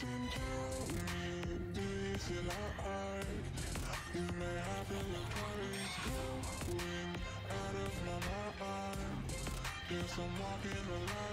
Listen to me, do you feel alright? You may have to look crazy, going out of my mind. Yes, I'm walking the line.